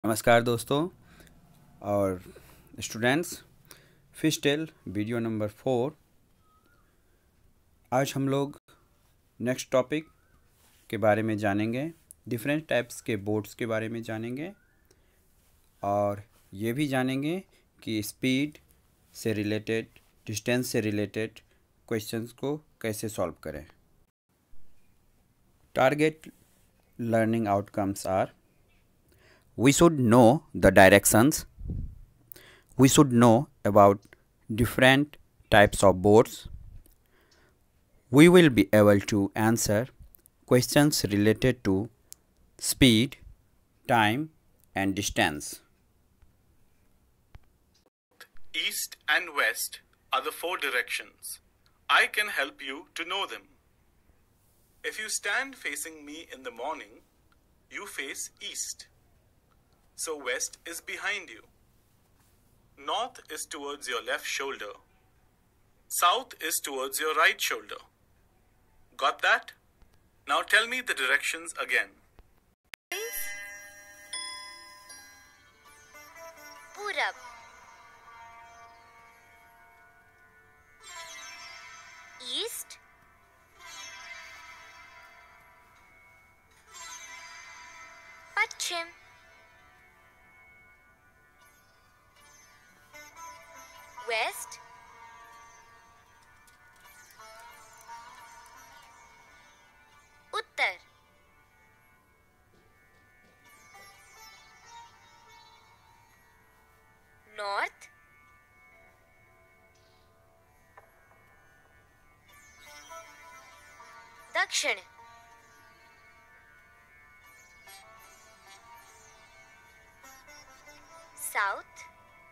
नमस्कार दोस्तों और students, fish tail video number 4। आज हम लोग नेक्स्ट टॉपिक के बारे में जानेंगे, डिफरेंट टाइप्स के बोट्स के बारे में जानेंगे और ये भी जानेंगे कि स्पीड से रिलेटेड, डिस्टेंस से रिलेटेड क्वेश्चंस को कैसे सॉल्व करें। Target learning outcomes are: we should know the directions, we should know about different types of boats, we will be able to answer questions related to speed, time and distance. East and west are the four directions. I can help you to know them. If you stand facing me in the morning, you face east. So west is behind you. North is towards your left shoulder. South is towards your right shoulder. Got that? Now tell me the directions again. पूरब, east, पश्चिम, west, उत्तर, north, दक्षिण, south,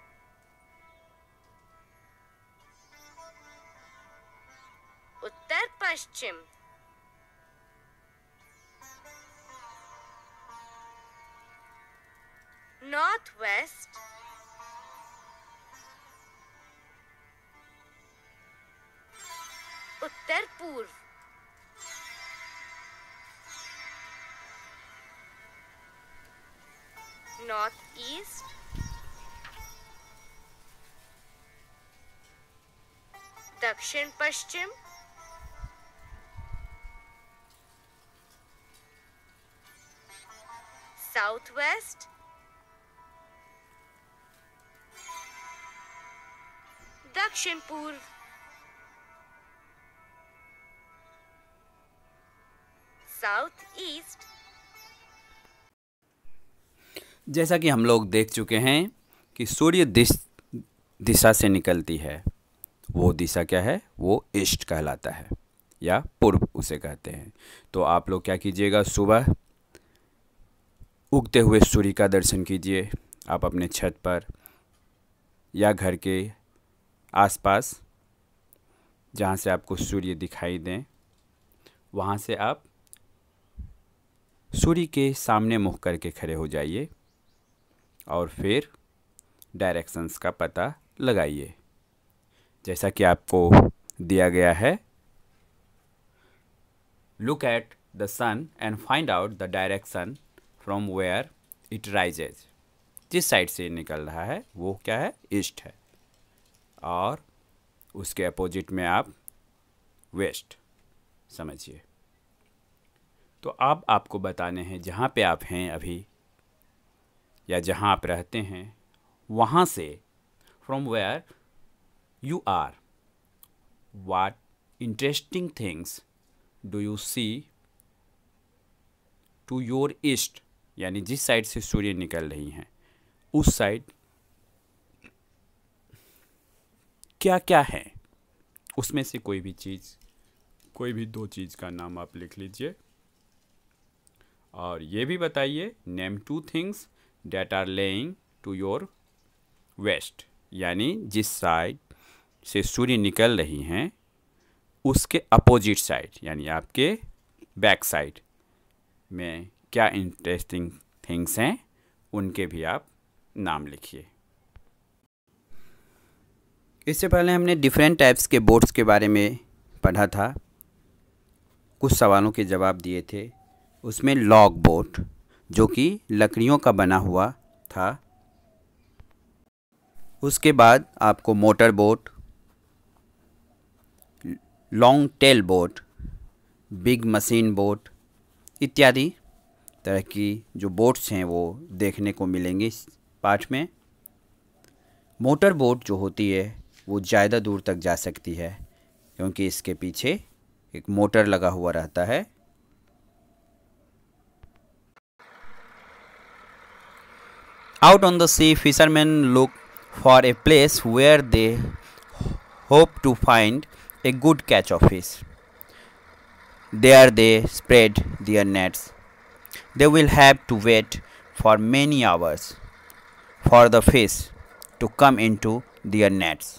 उत्तर पश्चिम, north west, उत्तर पूर्व, north east, दक्षिण पश्चिम, south west, दक्षिण पूर्व, साउथ ईस्ट। जैसा कि हम लोग देख चुके हैं कि सूर्य दिशा से निकलती है, वो दिशा क्या है? वो ईस्ट कहलाता है या पूर्व उसे कहते हैं। तो आप लोग क्या कीजिएगा, सुबह उगते हुए सूर्य का दर्शन कीजिए। आप अपने छत पर या घर के आसपास जहाँ से आपको सूर्य दिखाई दें, वहाँ से आप सूर्य के सामने मुँह करके खड़े हो जाइए और फिर डायरेक्शंस का पता लगाइए जैसा कि आपको दिया गया है। Look at the sun and find out the direction from where it rises. जिस साइड से निकल रहा है वो क्या है? ईस्ट है, और उसके अपोजिट में आप वेस्ट समझिए। तो अब आपको बताने हैं जहाँ पे आप हैं अभी या जहाँ आप रहते हैं, वहाँ से from where you are, what interesting things do you see to your east, यानी जिस साइड से सूर्य निकल रही हैं उस साइड क्या क्या है, उसमें से कोई भी चीज़, कोई भी दो चीज़ का नाम आप लिख लीजिए और ये भी बताइए name two things that are lying to your west, यानी जिस साइड से सूर्य निकल रही हैं उसके अपोजिट साइड, यानी आपके बैक साइड में क्या इंटरेस्टिंग थिंग्स हैं, उनके भी आप नाम लिखिए। इससे पहले हमने डिफरेंट टाइप्स के बोट्स के बारे में पढ़ा था, कुछ सवालों के जवाब दिए थे। उसमें लॉग बोट जो कि लकड़ियों का बना हुआ था। उसके बाद आपको motor boat, long tail boat, big machine boat इत्यादि तरह की जो बोट्स हैं वो देखने को मिलेंगी इस पाठ में। मोटर बोट जो होती है वो ज़्यादा दूर तक जा सकती है क्योंकि इसके पीछे एक मोटर लगा हुआ रहता है। Out on the sea, fishermen look for a place where they hope to find a good catch of fish. There they spread their nets. They will have to wait for many hours for the fish to come into their nets.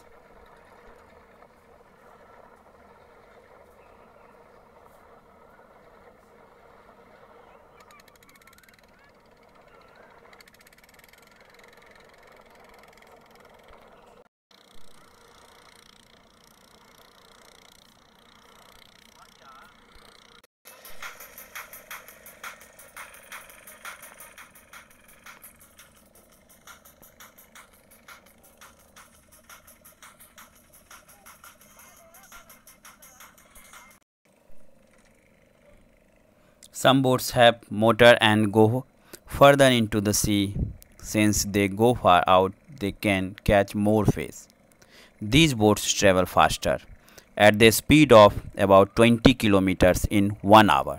Some boats have motor and go further into the sea. Since they go far out, they can catch more fish. These boats travel faster at the speed of about 20 kilometers in 1 hour.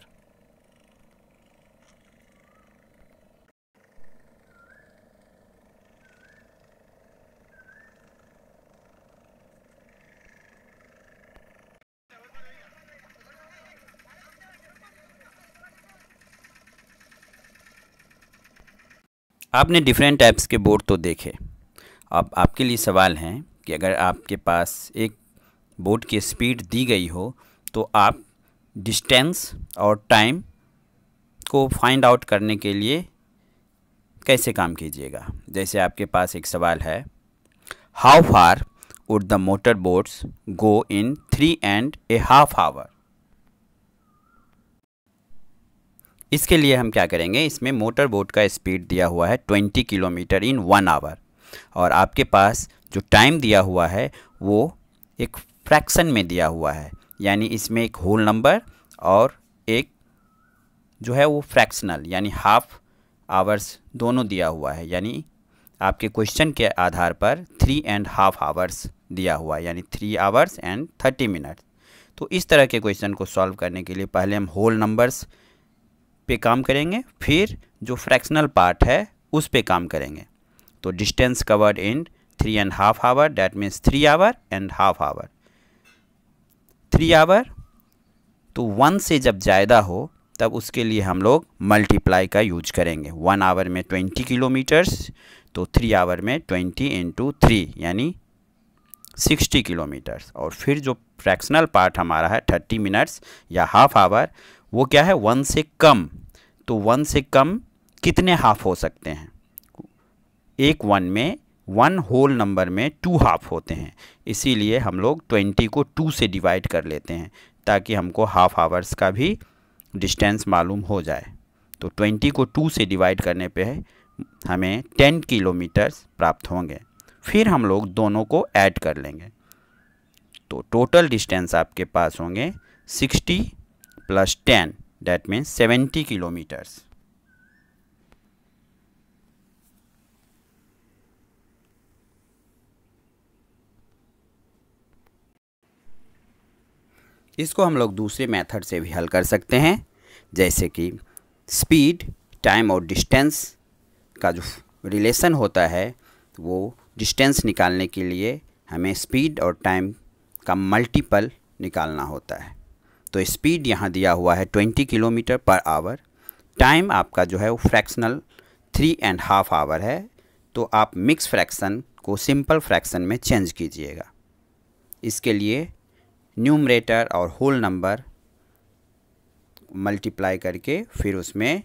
आपने different types के boat तो देखे। अब आपके लिए सवाल है कि अगर आपके पास एक बोट की स्पीड दी गई हो तो आप डिस्टेंस और टाइम को फाइंड आउट करने के लिए कैसे काम कीजिएगा। जैसे आपके पास एक सवाल है, how far would the motor boats go in 3.5 hour. इसके लिए हम क्या करेंगे, इसमें मोटर बोट का स्पीड दिया हुआ है 20 किलोमीटर इन 1 आवर और आपके पास जो टाइम दिया हुआ है वो एक फ्रैक्शन में दिया हुआ है, यानी इसमें एक होल नंबर और एक जो है वो फ्रैक्शनल यानी हाफ आवर्स दोनों दिया हुआ है। यानी आपके क्वेश्चन के आधार पर 3.5 आवर्स दिया हुआ है, यानी 3 आवर्स एंड 30 मिनट। तो इस तरह के क्वेश्चन को सॉल्व करने के लिए पहले हम होल नंबर्स पे काम करेंगे, फिर जो फ्रैक्शनल पार्ट है उस पे काम करेंगे। तो distance covered in 3.5 hour, that means 3 hour and half hour. 3 hour तो 1 से जब ज़्यादा हो तब उसके लिए हम लोग मल्टीप्लाई का यूज करेंगे। 1 आवर में 20 किलोमीटर्स, तो 3 आवर में 20 × 3 यानी 60 किलोमीटर्स। और फिर जो फ्रैक्शनल पार्ट हमारा है 30 मिनट्स या हाफ आवर, वो क्या है 1 से कम। तो 1 से कम कितने हाफ हो सकते हैं? एक 1 में 1 होल नंबर में 2 हाफ होते हैं, इसीलिए हम लोग 20 को 2 से डिवाइड कर लेते हैं ताकि हमको हाफ आवर्स का भी डिस्टेंस मालूम हो जाए। तो 20 को 2 से डिवाइड करने पे हमें 10 किलोमीटर्स प्राप्त होंगे। फिर हम लोग दोनों को ऐड कर लेंगे, तो टोटल डिस्टेंस आपके पास होंगे 60 + 10, दैट मीन्स 70 किलोमीटर्स। इसको हम लोग दूसरे मेथड से भी हल कर सकते हैं, जैसे कि स्पीड, टाइम और डिस्टेंस का जो रिलेशन होता है वो डिस्टेंस निकालने के लिए हमें स्पीड और टाइम का मल्टीपल निकालना होता है। तो स्पीड यहाँ दिया हुआ है 20 किलोमीटर पर आवर, टाइम आपका जो है वो फ्रैक्शनल 3.5 आवर है। तो आप मिक्स फ्रैक्शन को सिंपल फ्रैक्शन में चेंज कीजिएगा। इसके लिए न्यूमरेटर और होल नंबर मल्टीप्लाई करके फिर उसमें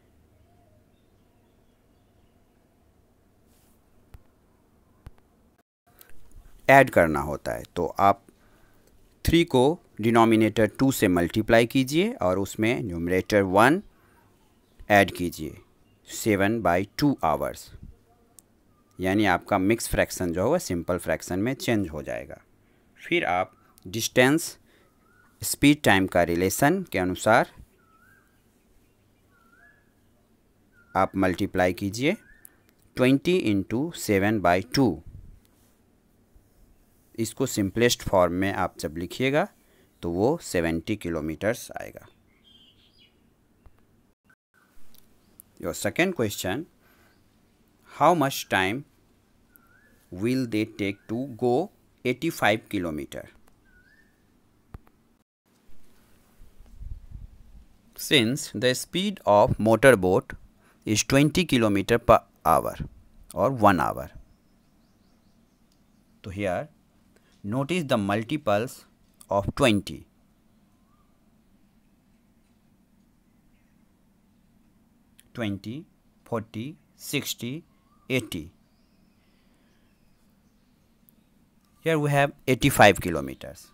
ऐड करना होता है। तो आप 3 को डिनोमिनेटर 2 से मल्टीप्लाई कीजिए और उसमें न्यूमरेटर 1 ऐड कीजिए, 7/2 आवर्स। यानी आपका मिक्स फ्रैक्शन जो है वह सिंपल फ्रैक्शन में चेंज हो जाएगा। फिर आप डिस्टेंस स्पीड टाइम का रिलेशन के अनुसार आप मल्टीप्लाई कीजिए 20 × 7/2। इसको सिंपलेस्ट फॉर्म में आप जब लिखिएगा तो वो 70 किलोमीटर्स आएगा। Your second question, how much time will they take to go 85 kilometer? Since the speed of motorboat is 20 kilometer per hour or 1 hour. So here notice the multiples of 20. 20, 40, 60, 80. Here we have 85 kilometers.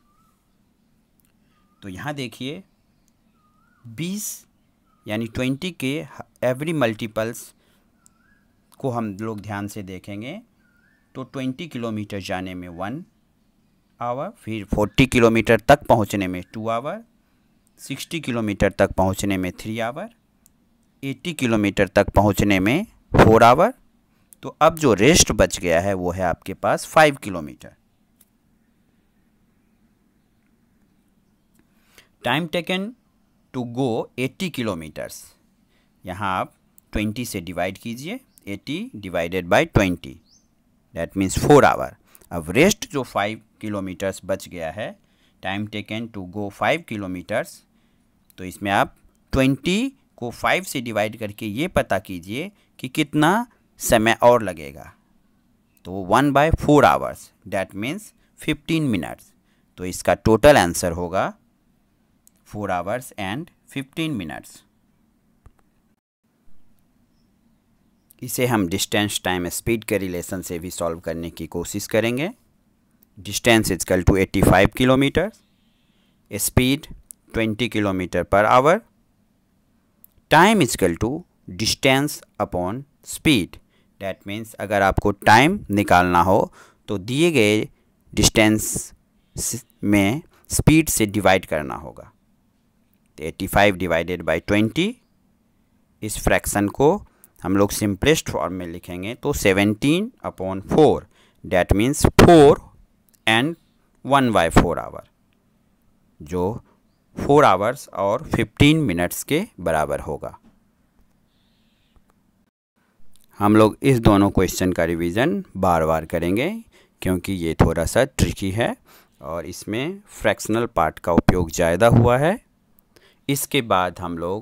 तो यहाँ देखिए 20 यानी 20 के every multiples को हम लोग ध्यान से देखेंगे तो 20 किलोमीटर जाने में 1 आवर, फिर 40 किलोमीटर तक पहुँचने में 2 आवर, 60 किलोमीटर तक पहुँचने में 3 आवर, 80 किलोमीटर तक पहुँचने में 4 आवर। तो अब जो रेस्ट बच गया है वो है आपके पास 5 kilometre. Time taken to go 80 kilometres, यहाँ आप 20 से डिवाइड कीजिए, 80 divided by 20 that means 4 hour. अब रेस्ट जो 5 किलोमीटर्स बच गया है, time taken to go 5 kilometres, तो इसमें आप 20 को 5 से डिवाइड करके ये पता कीजिए कि कितना समय और लगेगा। तो 1/4 आवर्स दैट मीन्स 15 मिनट्स। तो इसका टोटल आंसर होगा 4 hours and 15 minutes। इसे हम डिस्टेंस टाइम स्पीड के रिलेशन से भी सॉल्व करने की कोशिश करेंगे। Distance equal to 85 kilometre, speed 20 kilometre per hour, time equal to distance upon speed. That means अगर आपको टाइम निकालना हो तो दिए गए डिस्टेंस में स्पीड से डिवाइड करना होगा। 85 डिवाइडेड बाय 20, इस फ्रैक्शन को हम लोग सिंपलेस्ट फॉर्म में लिखेंगे तो 17/4 डैट मीन्स 4 and 1/4 आवर, जो 4 आवर्स और 15 मिनट्स के बराबर होगा। हम लोग इस दोनों क्वेश्चन का रिवीजन बार बार करेंगे क्योंकि ये थोड़ा सा ट्रिकी है और इसमें फ्रैक्शनल पार्ट का उपयोग ज़्यादा हुआ है। इसके बाद हम लोग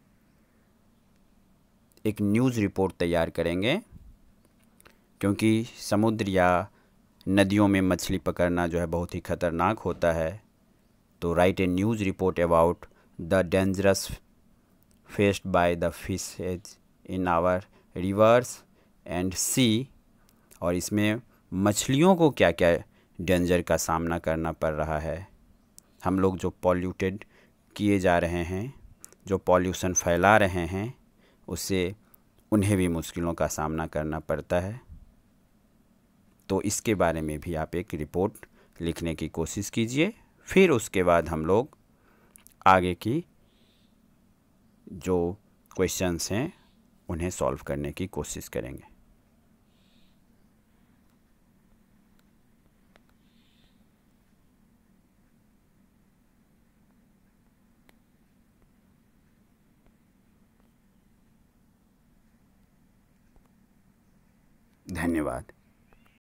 एक न्यूज़ रिपोर्ट तैयार करेंगे क्योंकि समुद्र या नदियों में मछली पकड़ना जो है बहुत ही ख़तरनाक होता है। तो write a news report about the dangerous faced by the fishes in our rivers and sea, और इसमें मछलियों को क्या क्या डेंजर का सामना करना पड़ रहा है। हम लोग जो पॉल्यूटेड किए जा रहे हैं, जो पॉल्यूशन फैला रहे हैं, उससे उन्हें भी मुश्किलों का सामना करना पड़ता है। तो इसके बारे में भी आप एक रिपोर्ट लिखने की कोशिश कीजिए। फिर उसके बाद हम लोग आगे की जो क्वेश्चंस हैं उन्हें सॉल्व करने की कोशिश करेंगे। धन्यवाद।